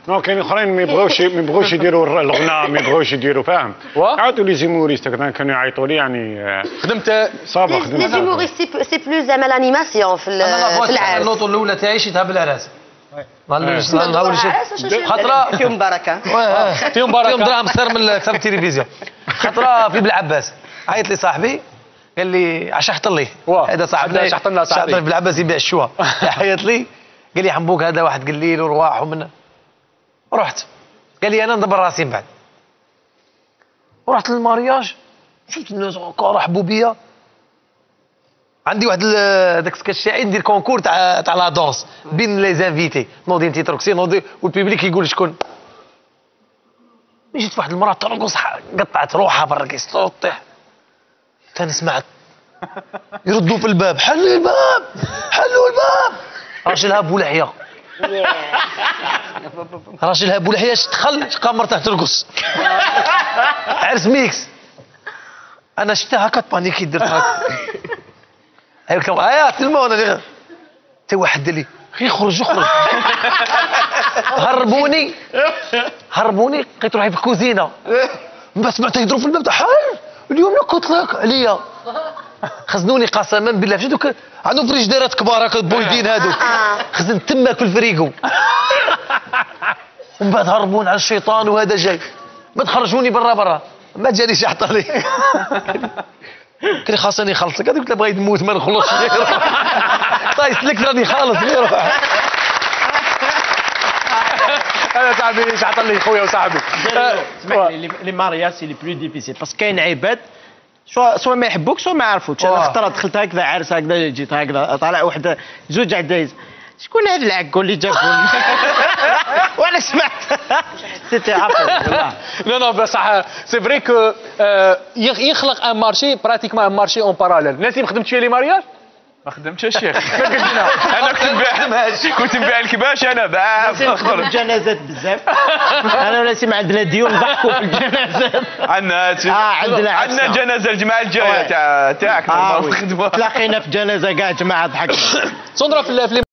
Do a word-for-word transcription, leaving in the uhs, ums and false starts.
نو كاين اخرين ما يبغوش ما يبغوش يديروا الغناء، ما يبغوش يديروا فاهم. عاودوا لي زيموريست كانوا يعيطوا لي يعني. خدمت صابه خدمت لي زيموريست سي بلو زعما لانيماسيون في العرس. اللوطو الاولى تاعي شفتها بالعراس. خاطره فيهم بركه. فيهم بركه فيهم دراهم اكثر من اكثر من التلفزيون. خاطره في بالعباس عيط لي صاحبي قال لي عشحت لي هذا صاحبنا شحط لنا صاحبي في بالعباس يبيع الشوا. عيط لي قال لي حنبوك هذا واحد قليل ورواح ومن رحت قال لي انا ندبر راسي من بعد. ورحت للمارياج شفت الناس رحبوا بيا. عندي واحد داك الشاعر ندير كونكور تاع تاع لا دونس بين لي زانفيتي نوضي انت ترقصي نوضي والبيبليك يقول شكون. جيت واحد المراه ترقص قطعت روحها بالرقص تطيح. ثاني سمعت يردوا في الباب حلوا الباب حلوا الباب. راجلها بولحيه راجلها بولحيه دخل لقى مرته ترقص. عرس ميكس. انا شفتها هكا بانيكي درت هكا. ايوا كم ايا تلمو انا حتى واحد قال لي غير خرج اخرج. هربوني هربوني لقيت روحي في الكوزينه. من بعد سمعت يضرب في الباب حل اليوم لا قلت لك عليا. خزنوني قسما بالله مشيت دوك عندهم فريجديرات كبار هكا بويدين هذوك خزن تماك في الفريقو. ومن بعد هربون على الشيطان وهذا جاي ما تخرجوني برا برا ما جانيش يعطى لي. قال لي خاصني نخلصك هذيك بغيت نموت ما نخلصش. طايس لك راني خالص غير روح. انا صاحبي شحط لي خويا وصاحبي. اسمح لي لي مارياج سي لي بلو ديفيسيل باسكو كاين عباد سوا سوا ما يحبوك سوا ما يعرفوكش. انا خطره دخلت هكذا عرس هكذا جيت هكذا طالع واحد زوج عدايز شكون هذا العكو اللي جابهم. وانا سمعت سيتي عفوا. نو نو بصح سي فري كو يخلق ان مارشي براتيكمون ان مارشي اون باراليل. ناسي ما خدمتش فيها لي مارياج؟ ما خدمتش الشيخ. انا كنت نبيع كنت نبيع الكباش انا بعاف نخدم الجنازات بزاف. انا وناسي ما عندنا ديون نضحكوا في الجنازات. عندنا اه عندنا عندنا جنازه الجمعه الجايه تاع تاعك. تلاقينا في جنازه كاع جماعه ضحكنا. سندرا في